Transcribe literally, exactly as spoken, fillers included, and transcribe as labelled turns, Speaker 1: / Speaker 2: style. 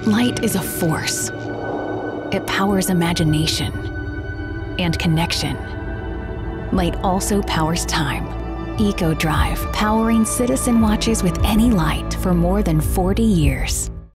Speaker 1: Light is a force. It powers imagination and connection. Light also powers time. EcoDrive, powering citizen watches with any light for more than forty years.